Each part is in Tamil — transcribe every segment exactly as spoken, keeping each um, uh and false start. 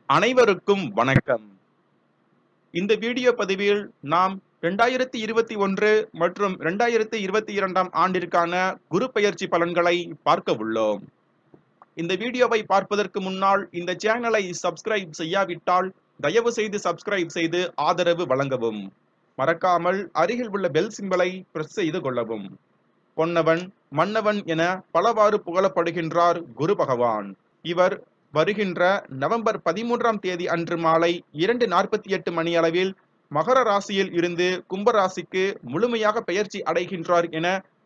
அனைவருக்கும் வணக்கம். இந்த வீடியோ பதிவில் நாம் இரண்டாயிரத்தி இருபத்தி ஒன்று மற்றும் இரண்டாயிரத்தி இருபத்தி இரண்டாம் ஆண்டிற்கான குரு பெயர்ச்சி பலன்களை பார்க்க உள்ளோம். இந்த வீடியோவை பார்ப்பதற்கு முன்னால் இந்த சேனலை சப்ஸ்கிரைப் செய்யாவிட்டால் தயவு செய்து சப்ஸ்கிரைப் செய்து ஆதரவு வழங்கவும். மறக்காமல் அருகில் உள்ள பெல் சிம்பலை பிரஸ் செய்து கொள்ளவும். பொன்னவன் மன்னவன் என பலவாறு புகழப்படுகின்றார் குரு பகவான். இவர் வருகின்ற நவம்பர் பதிமூன்றாம் தேதி அன்று மாலை இரண்டு நாற்பத்தி எட்டு மணி அளவில் மகர ராசியில் இருந்து கும்ப ராசிக்கு முழுமையாக பெயர்ச்சி அடைகின்றார் என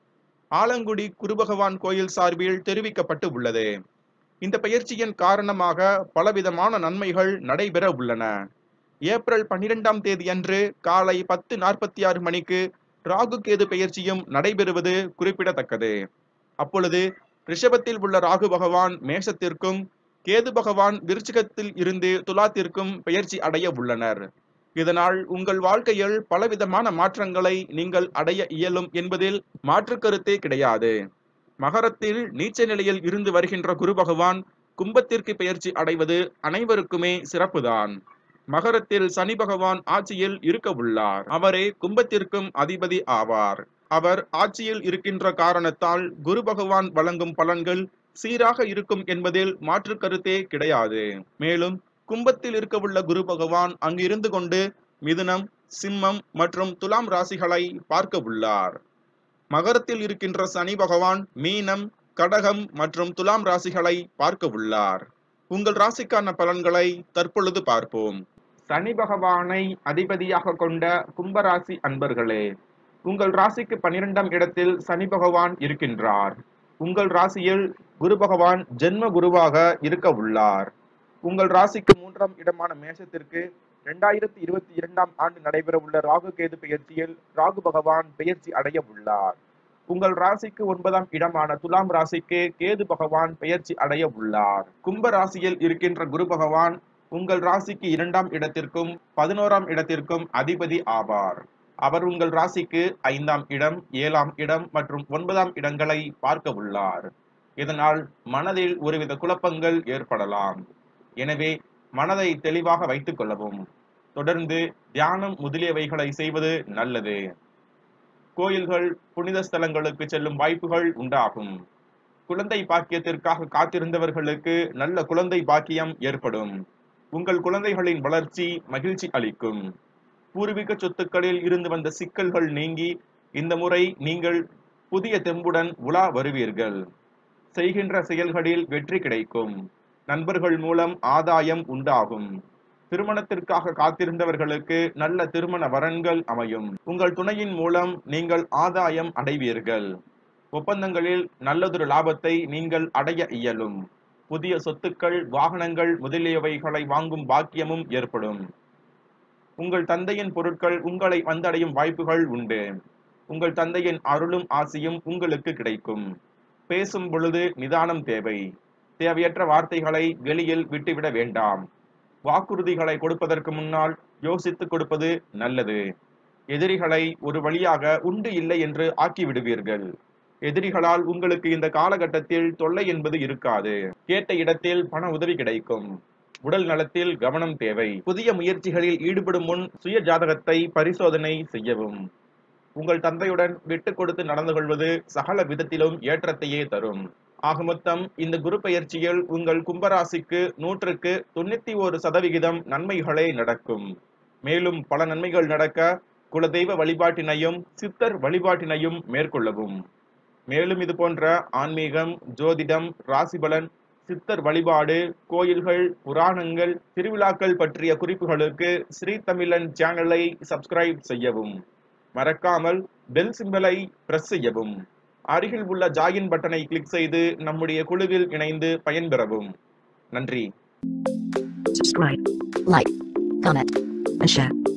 ஆலங்குடி குரு பகவான் கோயில் சார்பில் தெரிவிக்கப்பட்டு உள்ளது. இந்த பெயர்ச்சியின் காரணமாக பலவிதமான நன்மைகள் நடைபெற உள்ளன. ஏப்ரல் பன்னிரெண்டாம் தேதி அன்று காலை பத்து நாற்பத்தி ஆறு மணிக்கு ராகு கேது பெயர்ச்சியும் நடைபெறுவது குறிப்பிடத்தக்கது. அப்பொழுது ரிஷபத்தில் உள்ள ராகு பகவான் மேஷத்திற்கும் கேது பகவான் விருச்சிகத்தில் இருந்து துலாத்திற்கும் பெயர்ச்சி அடைய உள்ளனர். இதனால் உங்கள் வாழ்க்கையில் பலவிதமான மாற்றங்களை நீங்கள் அடைய இயலும் என்பதில் மாற்று கருத்தே கிடையாது. மகரத்தில் நீச்ச நிலையில் இருந்து வருகின்ற குரு பகவான் கும்பத்திற்கு பெயர்ச்சி அடைவது அனைவருக்குமே சிறப்புதான். மகரத்தில் சனி பகவான் ஆட்சியில் இருக்க உள்ளார். அவரே கும்பத்திற்கும் அதிபதி ஆவார். அவர் ஆட்சியில் இருக்கின்ற காரணத்தால் குரு பகவான் வழங்கும் பலன்கள் சீராக இருக்கும் என்பதில் மாற்று கருத்தே கிடையாது. மேலும் கும்பத்தில் இருக்க உள்ள குரு பகவான் அங்கிருந்து கொண்டு மிதுனம், சிம்மம் மற்றும் துலாம் ராசிகளை பார்க்க உள்ளார். மகரத்தில் இருக்கின்ற சனி பகவான் மீனம், கடகம் மற்றும் துலாம் ராசிகளை பார்க்க உள்ளார். உங்கள் ராசிக்கான பலன்களை தற்பொழுது பார்ப்போம். சனி பகவானை அதிபதியாக கொண்ட கும்பராசி அன்பர்களே, உங்கள் ராசிக்கு பன்னிரெண்டாம் இடத்தில் சனி பகவான் இருக்கின்றார். உங்கள் ராசியில் குரு பகவான் ஜென்ம குருவாக இருக்க உள்ளார். உங்கள் ராசிக்கு மூன்றாம் இடமான மேஷத்திற்கு இரண்டாயிரத்தி இருபத்தி இரண்டாம் ஆண்டு நடைபெற உள்ள ராகு கேது பெயர்ச்சியில் ராகு பகவான் பெயர்ச்சி அடைய உள்ளார். உங்கள் ராசிக்கு ஒன்பதாம் இடமான துலாம் ராசிக்கு கேது பகவான் பெயர்ச்சி அடைய உள்ளார். கும்ப ராசியில் இருக்கின்ற குரு பகவான் உங்கள் ராசிக்கு இரண்டாம் இடத்திற்கும் பதினோராம் இடத்திற்கும் அதிபதி ஆவார். அவர் உங்கள் ராசிக்கு ஐந்தாம் இடம், ஏழாம் இடம் மற்றும் ஒன்பதாம் இடங்களை பார்க்க உள்ளார். இதனால் மனதில் ஒருவித குழப்பங்கள் ஏற்படலாம். எனவே மனதை தெளிவாக வைத்துக் கொள்ளவும். தொடர்ந்து தியானம் முதலியவைகளை செய்வது நல்லது. கோயில்கள், புனித ஸ்தலங்களுக்கு செல்லும் வாய்ப்புகள் உண்டாகும். குழந்தை பாக்கியத்திற்காக காத்திருந்தவர்களுக்கு நல்ல குழந்தை பாக்கியம் ஏற்படும். உங்கள் குழந்தைகளின் வளர்ச்சி மகிழ்ச்சி அளிக்கும். பூர்வீக சொத்துக்களில் இருந்து வந்த சிக்கல்கள் நீங்கி இந்த முறை நீங்கள் புதிய தெம்புடன் உலா வருவீர்கள். செய்கின்ற செயல்களில் வெற்றி கிடைக்கும். நண்பர்கள் மூலம் ஆதாயம் உண்டாகும். திருமணத்திற்காக காத்திருந்தவர்களுக்கு நல்ல திருமண வரன்கள் அமையும். உங்கள் துணையின் மூலம் நீங்கள் ஆதாயம் அடைவீர்கள். ஒப்பந்தங்களில் நல்லதொரு லாபத்தை நீங்கள் அடைய இயலும். புதிய சொத்துக்கள், வாகனங்கள் முதலியவைகளை வாங்கும் பாக்கியமும் ஏற்படும். உங்கள் தந்தையின் பொருட்கள் உங்களை வந்தடையும் வாய்ப்புகள் உண்டு. உங்கள் தந்தையின் அருளும் ஆசியும் உங்களுக்கு கிடைக்கும். பேசும் பொழுது நிதானம் தேவை. தேவையற்ற வார்த்தைகளை வெளியில் விட்டுவிட வேண்டாம். வாக்குறுதிகளை கொடுப்பதற்கு முன்னால் யோசித்து கொடுப்பது நல்லது. எதிரிகளை ஒரு வழியாக உண்டு இல்லை என்று ஆக்கிவிடுவீர்கள். எதிரிகளால் உங்களுக்கு இந்த காலகட்டத்தில் தொல்லை என்பது இருக்காது. கேட்ட இடத்தில் பண உதவி கிடைக்கும். உடல் நலத்தில் கவனம் தேவை. புதிய முயற்சிகளில் ஈடுபடும் முன் சுய ஜாதகத்தை பரிசோதனை செய்யவும். உங்கள் தந்தையுடன் விட்டு கொடுத்து நடந்து கொள்வது சகல விதத்திலும் ஏற்றத்தையே தரும். ஆக மொத்தம் இந்த குரு பெயர்ச்சியில் உங்கள் கும்பராசிக்கு நூற்றுக்கு தொண்ணூத்தி ஒரு சதவிகிதம் நன்மைகளே நடக்கும். மேலும் பல நன்மைகள் நடக்க குலதெய்வ வழிபாட்டினையும் சித்தர் வழிபாட்டினையும் மேற்கொள்ளவும். மேலும் இது போன்ற ஆன்மீகம், ஜோதிடம், ராசிபலன், சித்தர் வழிபாடு, கோயில்கள், புராணங்கள், திருவிழாக்கள் பற்றிய குறிப்புகளுக்கு ஸ்ரீ தமிழன் சேனலை சப்ஸ்கிரைப் செய்யவும். மறக்காமல் பெல் சிம்பலை பிரஸ் செய்யவும். அருகில் உள்ள ஜாயின் பட்டனை கிளிக் செய்து நம்முடைய குழுவில் இணைந்து பயன்பெறவும். நன்றி. Subscribe, like, comment, and share.